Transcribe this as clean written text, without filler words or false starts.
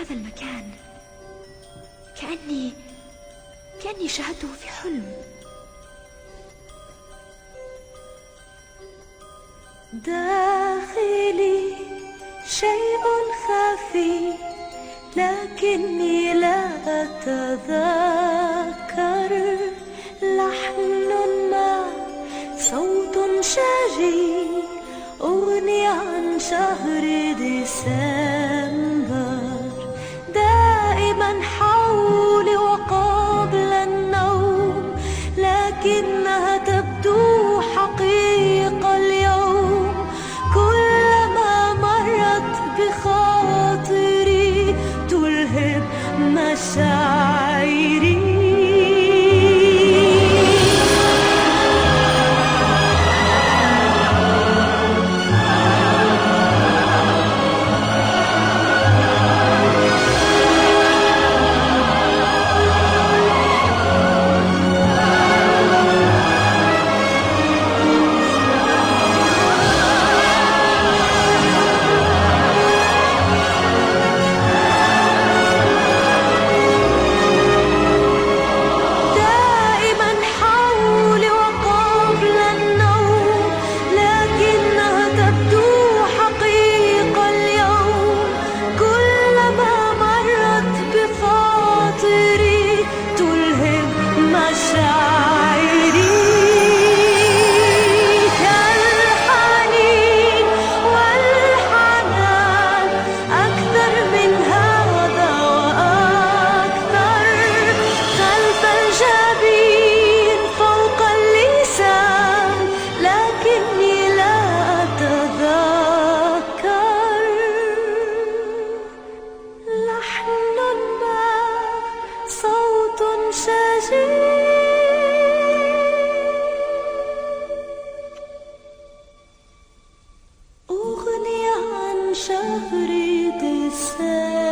هذا المكان كأني شاهدته في حلم. داخلي شيء خفي لكني لا أتذكر، لحن ما صوت شجي أغنية عن شهر ديسمبر. دائما حولي وقبل النوم لكنها تبدو حقيقة اليوم. كلما مرت بخاطري تلهب مشاعري. أغنية عن شهر ديسمبر.